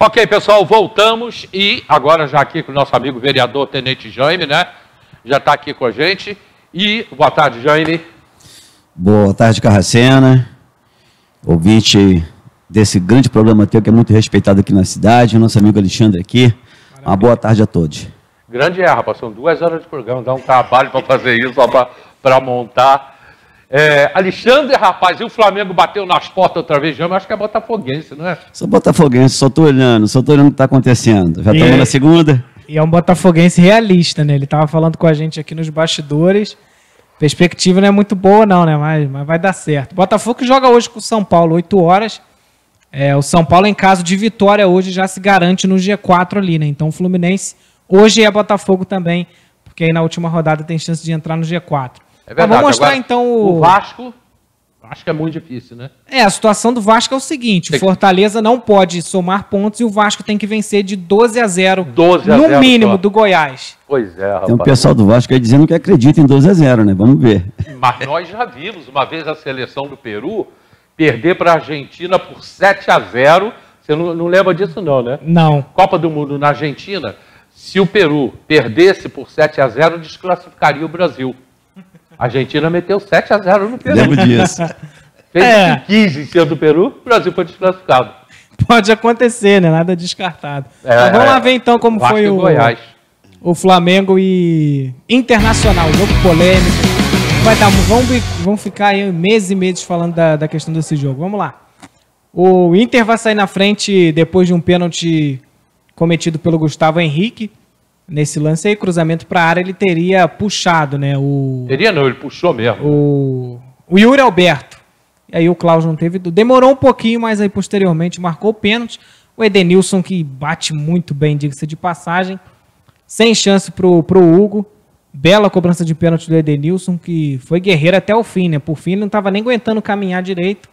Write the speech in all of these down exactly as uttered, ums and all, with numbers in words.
Ok, pessoal, voltamos e agora já aqui com o nosso amigo vereador Tenente Jaime, né? Já está aqui com a gente. E boa tarde, Jaime. Boa tarde, Carracena. Ouvinte desse grande programa teu que é muito respeitado aqui na cidade, o nosso amigo Alexandre aqui. Maravilha. Uma boa tarde a todos. Grande é, rapaz, são duas horas de programa, dá um trabalho para fazer isso, só para montar. É, Alexandre, rapaz, e o Flamengo bateu nas portas outra vez, eu acho que é botafoguense, não é? Sou botafoguense, só tô olhando, só tô olhando o que está acontecendo. Já estamos na segunda. E é um botafoguense realista, né? Ele estava falando com a gente aqui nos bastidores. Perspectiva não é muito boa não, né? Mas, mas vai dar certo. Botafogo joga hoje com o São Paulo, oito horas. É, o São Paulo, em caso de vitória hoje, já se garante no G quatro ali, né? Então o Fluminense hoje é Botafogo também, porque aí na última rodada tem chance de entrar no G quatro. É verdade. Mas vamos mostrar agora, então o... o Vasco, acho que é muito difícil, né? É, a situação do Vasco é o seguinte, tem o Fortaleza que... não pode somar pontos e o Vasco tem que vencer de doze a zero, doze a zero no mínimo, só. Do Goiás. Pois é, rapaz. Tem um pessoal do Vasco aí dizendo que acredita em doze a zero, né? Vamos ver. Mas nós já vimos uma vez a seleção do Peru perder para a Argentina por sete a zero. Você não, não lembra disso não, né? Não. Copa do Mundo na Argentina, se o Peru perdesse por sete a zero, desclassificaria o Brasil. A Argentina meteu sete a zero no Peru. Lembro disso. Fez É. o que quis em cima do Peru, o Brasil foi desclassificado. Pode acontecer, né? Nada descartado. É, Mas vamos é, lá ver então como Vasco foi e o, Goiás. o Flamengo e Internacional, jogo polêmico. Vai dar, vamos, vamos ficar aí meses e meses falando da, da questão desse jogo. Vamos lá. O Inter vai sair na frente depois de um pênalti cometido pelo Gustavo Henrique. Nesse lance aí, cruzamento para a área, ele teria puxado, né? O, Teria não, ele puxou mesmo. o, o Yuri Alberto. E aí o Klaus não teve... Demorou um pouquinho, mas aí posteriormente marcou o pênalti. O Edenilson, que bate muito bem, diga-se de passagem. Sem chance pro, pro Hugo. Bela cobrança de pênalti do Edenilson, que foi guerreiro até o fim, né? Por fim, ele não estava nem aguentando caminhar direito.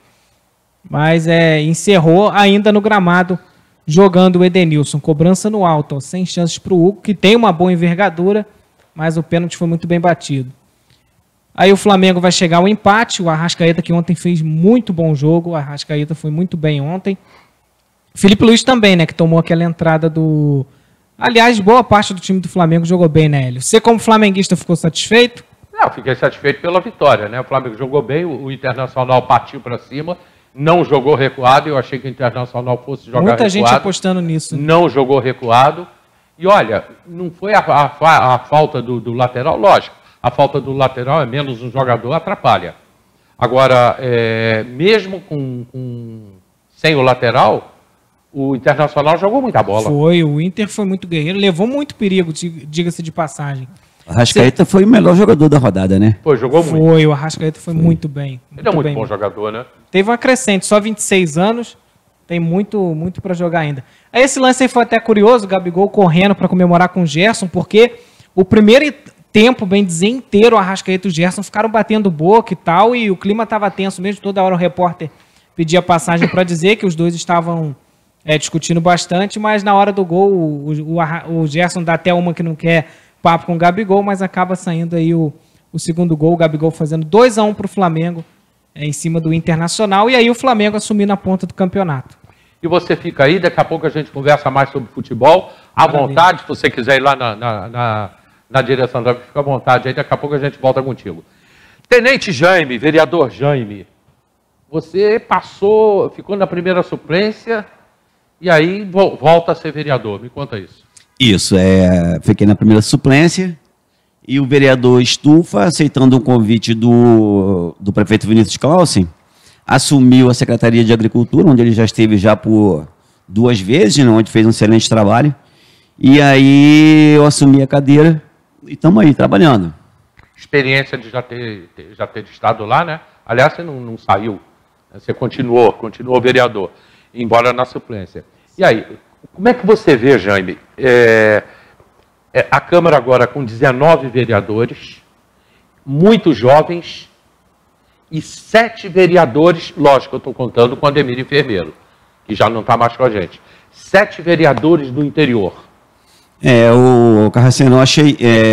Mas é, encerrou ainda no gramado, jogando o Edenilson. Cobrança no alto, ó, sem chances pro Hugo, que tem uma boa envergadura, mas o pênalti foi muito bem batido. Aí o Flamengo vai chegar ao empate, o Arrascaeta, que ontem fez muito bom jogo, o Arrascaeta foi muito bem ontem. Felipe Luiz também, né, que tomou aquela entrada do... Aliás, boa parte do time do Flamengo jogou bem, né, Hélio? Você, como flamenguista, ficou satisfeito? Não, fiquei satisfeito pela vitória, né? O Flamengo jogou bem, o Internacional partiu para cima, não jogou recuado, eu achei que o Internacional fosse jogar Muita recuado. gente apostando nisso. Não jogou recuado. E olha, não foi a, a, a falta do, do lateral, lógico. A falta do lateral é menos um jogador, atrapalha. Agora, é, mesmo com, com, sem o lateral, o Internacional jogou muita bola. Foi, o Inter foi muito guerreiro, levou muito perigo, diga-se de passagem. O Arrascaeta foi o melhor jogador da rodada, né? Foi, jogou muito. Foi, o Arrascaeta foi, foi muito bem. Muito Ele é muito bem, bom mesmo. jogador, né? Teve uma crescente, só vinte e seis anos, tem muito, muito para jogar ainda. Aí esse lance aí foi até curioso, o Gabigol correndo para comemorar com o Gerson, porque o primeiro tempo, bem dizer, inteiro, o Arrascaeta e o Gerson ficaram batendo boca e tal, e o clima estava tenso mesmo, toda hora o repórter pedia passagem para dizer que os dois estavam é, discutindo bastante, mas na hora do gol, o, o, o Gerson dá até uma que não quer papo com o Gabigol, mas acaba saindo aí o, o segundo gol, o Gabigol fazendo dois a um para o Flamengo, é, em cima do Internacional, e aí o Flamengo assumindo a ponta do campeonato. E você fica aí, daqui a pouco a gente conversa mais sobre futebol, à Maravilha. vontade, se você quiser ir lá na, na, na, na direção da... Fica à vontade aí, daqui a pouco a gente volta contigo. Tenente Jaime, vereador Jaime, você passou, ficou na primeira suplência e aí volta a ser vereador, me conta isso. Isso, é, fiquei na primeira suplência e o vereador Stufa, aceitando um convite do, do prefeito Vinícius Clausen, assumiu a Secretaria de Agricultura, onde ele já esteve já por duas vezes, né, onde fez um excelente trabalho. E aí eu assumi a cadeira e estamos aí trabalhando. Experiência de já ter, já ter estado lá, né? Aliás, você não, não saiu, você continuou, continuou vereador, embora na suplência. E aí, como é que você vê, Jaime, é, é, a Câmara agora com dezenove vereadores, muito jovens, e sete vereadores, lógico, eu estou contando com a Ademir Enfermeiro, que já não está mais com a gente. Sete vereadores do interior. É, o Carraceno, eu achei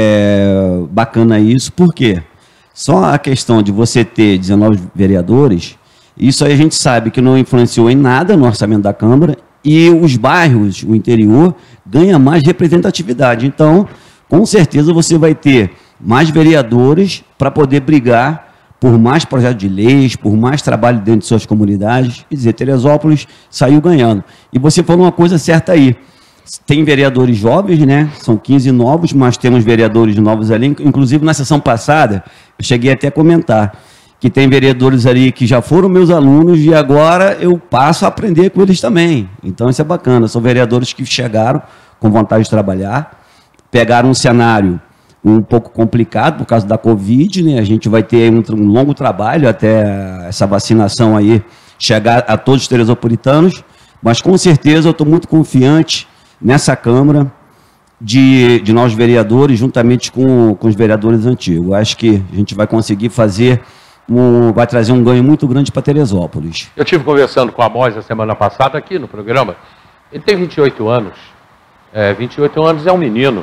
é, bacana isso, porque só a questão de você ter dezenove vereadores, isso aí a gente sabe que não influenciou em nada no orçamento da Câmara e os bairros, o interior, ganha mais representatividade. Então, com certeza você vai ter mais vereadores para poder brigar por mais projetos de leis, por mais trabalho dentro de suas comunidades. Quer dizer, Teresópolis saiu ganhando. E você falou uma coisa certa aí. Tem vereadores jovens, né? São quinze novos, mas temos vereadores novos ali. Inclusive, na sessão passada, eu cheguei até a comentar que tem vereadores ali que já foram meus alunos e agora eu passo a aprender com eles também. Então, isso é bacana. São vereadores que chegaram com vontade de trabalhar, pegaram um cenário um pouco complicado por causa da Covid, né? A gente vai ter um, um longo trabalho até essa vacinação aí chegar a todos os teresopolitanos, mas com certeza eu estou muito confiante nessa Câmara de, de nós vereadores, juntamente com, com os vereadores antigos. Acho que a gente vai conseguir fazer, um, vai trazer um ganho muito grande para Teresópolis. Eu estive conversando com a Amós a semana passada aqui no programa. Ele tem vinte e oito anos. É, vinte e oito anos é um menino.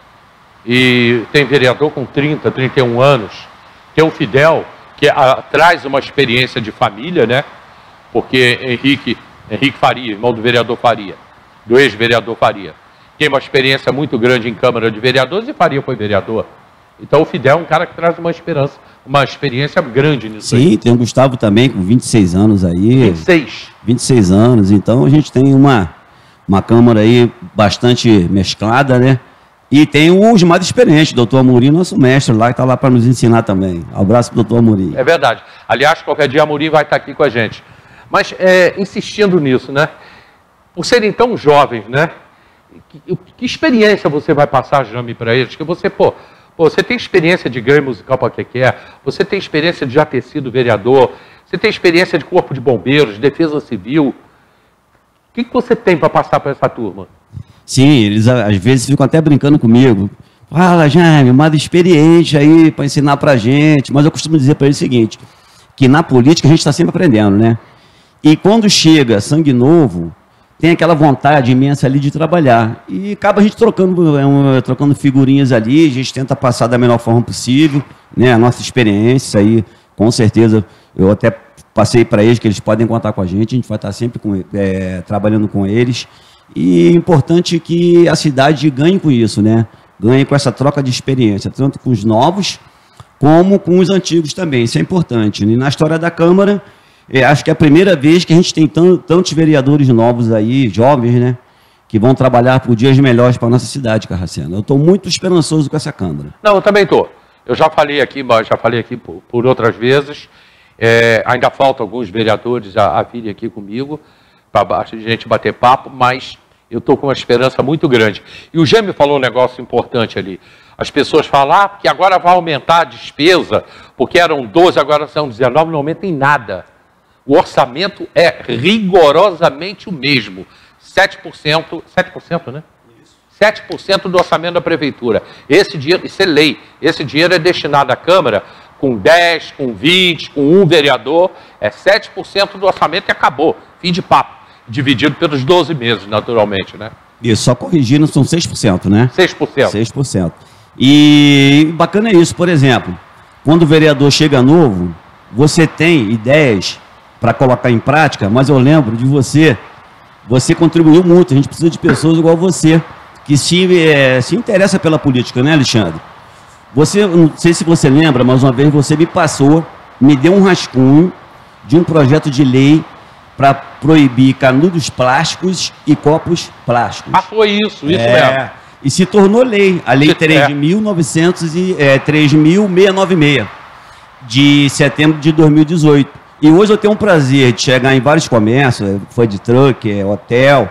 E tem vereador com trinta, trinta e um anos. Tem o Fidel, que a, traz uma experiência de família, né? Porque Henrique, Henrique Faria, irmão do vereador Faria, do ex-vereador Faria, tem uma experiência muito grande em Câmara de Vereadores e Faria foi vereador. Então o Fidel é um cara que traz uma esperança, uma experiência grande nisso. Sim, aí. Tem o Gustavo também, com vinte e seis anos aí. vinte e seis. vinte e seis anos, então a gente tem uma, uma Câmara aí bastante mesclada, né? E tem os mais experientes, o doutor Amorim, nosso mestre lá, que está lá para nos ensinar também. Um abraço para o doutor Amorim. É verdade. Aliás, qualquer dia Amorim vai estar aqui com a gente. Mas, é, insistindo nisso, né? Por serem tão jovens, né? Que, que experiência você vai passar, Jame, para eles? Que você, pô, pô, você tem experiência de Grêmio Musical para que quer, você tem experiência de já ter sido vereador, você tem experiência de Corpo de Bombeiros, Defesa Civil. O que, que você tem para passar para essa turma? Sim, eles às vezes ficam até brincando comigo. Fala, Jaime, mais experiente aí para ensinar para a gente. Mas eu costumo dizer para eles o seguinte, que na política a gente está sempre aprendendo, né? E quando chega sangue novo, tem aquela vontade imensa ali de trabalhar. E acaba a gente trocando, é, trocando figurinhas ali, a gente tenta passar da melhor forma possível, né? A nossa experiência aí, com certeza, eu até passei para eles que eles podem contar com a gente, a gente vai estar sempre com, é, trabalhando com eles. E é importante que a cidade ganhe com isso, né? Ganhe com essa troca de experiência, tanto com os novos como com os antigos também. Isso é importante. E na história da Câmara, é, acho que é a primeira vez que a gente tem tantos vereadores novos aí, jovens, né? Que vão trabalhar por dias melhores para a nossa cidade, Carracena. Eu estou muito esperançoso com essa Câmara. Não, eu também estou. Eu já falei aqui, mas já falei aqui por, por outras vezes. É, ainda faltam alguns vereadores a, a virem aqui comigo, para a gente bater papo, mas eu estou com uma esperança muito grande. E o Gêmeo falou um negócio importante ali. As pessoas falam ah, que agora vai aumentar a despesa, porque eram doze, agora são dezenove, não aumenta em nada. O orçamento é rigorosamente o mesmo. sete por cento, sete por cento, né? sete por cento do orçamento da prefeitura. Esse dinheiro, isso é lei, esse dinheiro é destinado à Câmara com dez, com vinte, com um vereador, é sete por cento do orçamento e acabou. Fim de papo. Dividido pelos doze meses, naturalmente, né? Isso, só corrigindo, são seis por cento, né? seis por cento. seis por cento. E bacana é isso, por exemplo, quando o vereador chega novo, você tem ideias para colocar em prática, mas eu lembro de você, você contribuiu muito, a gente precisa de pessoas igual você, que se, é, se interessa pela política, né, Alexandre? Você, não sei se você lembra, mas uma vez você me passou, me deu um rascunho de um projeto de lei para proibir canudos plásticos e copos plásticos. Ah, foi isso, isso é, mesmo. E se tornou lei, a lei É. três mil novecentos e três mil seiscentos e noventa e seis, de setembro de dois mil e dezoito. E hoje eu tenho um prazer de chegar em vários comércios, foi de truck, é, hotel,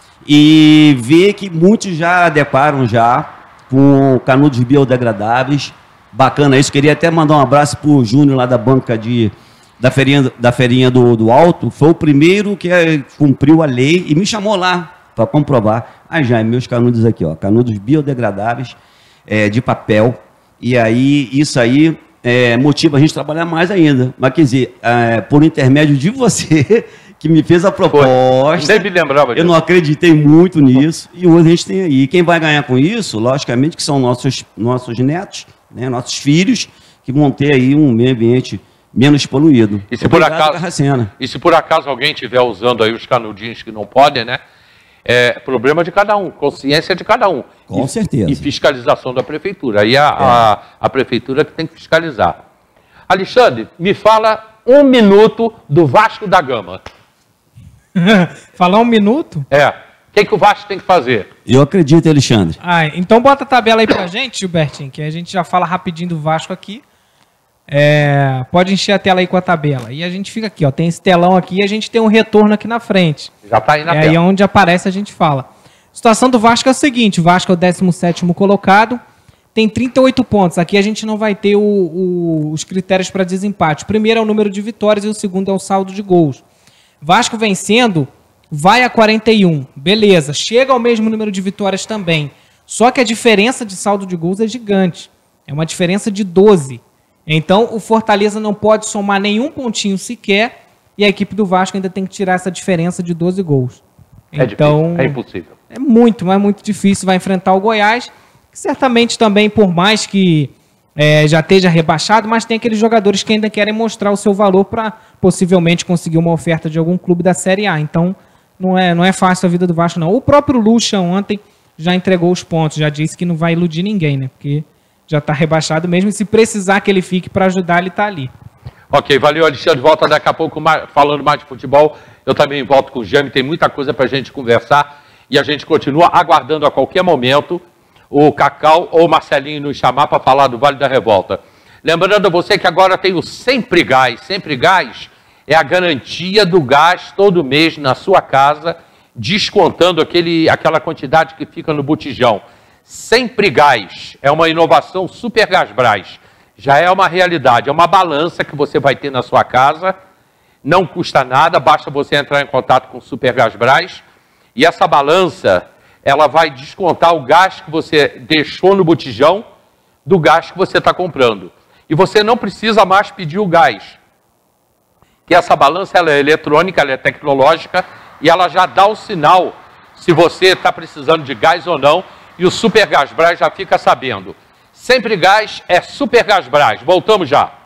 e ver que muitos já adequaram já com canudos biodegradáveis. Bacana isso. Queria até mandar um abraço para o Júnior lá da banca de... da feirinha, da feirinha do, do Alto, foi o primeiro que é, cumpriu a lei e me chamou lá para comprovar. Ah, já, meus canudos aqui, ó, canudos biodegradáveis, é, de papel, e aí, isso aí é, motiva a gente a trabalhar mais ainda. Mas, quer dizer, é, por intermédio de você, que me fez a proposta, Nem me lembrava disso. eu não acreditei muito nisso, e hoje a gente tem aí. Quem vai ganhar com isso, logicamente, que são nossos, nossos netos, né, nossos filhos, que vão ter aí um meio ambiente menos poluído. E se, por Obrigado, acaso, Carracena. e se por acaso alguém estiver usando aí os canudinhos que não podem, né? é problema de cada um, consciência de cada um. Com e, certeza. E fiscalização da prefeitura. Aí a, é. a, a prefeitura que tem que fiscalizar. Alexandre, me fala um minuto do Vasco da Gama. Falar um minuto? É. O que, que o Vasco tem que fazer? Eu acredito, Alexandre. Ah, então bota a tabela aí pra gente, Gilbertinho, que a gente já fala rapidinho do Vasco aqui. É, pode encher a tela aí com a tabela. E a gente fica aqui, ó. Tem esse telão aqui e a gente tem um retorno aqui na frente. Já tá aí na é tela. Aí onde aparece a gente fala. A situação do Vasco é o seguinte: o Vasco é o décimo sétimo colocado, tem trinta e oito pontos. Aqui a gente não vai ter o, o, os critérios para desempate. O primeiro é o número de vitórias e o segundo é o saldo de gols. Vasco vencendo, vai a quarenta e um. Beleza, chega ao mesmo número de vitórias também. Só que a diferença de saldo de gols é gigante. É uma diferença de doze. Então, o Fortaleza não pode somar nenhum pontinho sequer e a equipe do Vasco ainda tem que tirar essa diferença de doze gols. É então, difícil, é impossível. É muito, mas muito difícil. Vai enfrentar o Goiás, que certamente também, por mais que é, já esteja rebaixado, mas tem aqueles jogadores que ainda querem mostrar o seu valor para possivelmente conseguir uma oferta de algum clube da Série A. Então, não é, não é fácil a vida do Vasco, não. O próprio Lucha ontem já entregou os pontos, já disse que não vai iludir ninguém, né? Porque já está rebaixado mesmo, e se precisar que ele fique para ajudar, ele está ali. Ok, valeu, Alexandre. Volta daqui a pouco mais, falando mais de futebol. Eu também volto com o Jaime, tem muita coisa para a gente conversar e a gente continua aguardando a qualquer momento o Cacau ou o Marcelinho nos chamar para falar do Vale da Revolta. Lembrando a você que agora tem o Sempre Gás. Sempre Gás é a garantia do gás todo mês na sua casa, descontando aquele, aquela quantidade que fica no botijão. Sempre Gás é uma inovação Super Gasbras. Já é uma realidade, é uma balança que você vai ter na sua casa, não custa nada, basta você entrar em contato com o Super Gasbras e essa balança, ela vai descontar o gás que você deixou no botijão do gás que você está comprando. E você não precisa mais pedir o gás. Que essa balança ela é eletrônica, ela é tecnológica e ela já dá o sinal se você está precisando de gás ou não. E o Super Gasbras já fica sabendo. Sempre Gás é Super Gasbras. Voltamos já.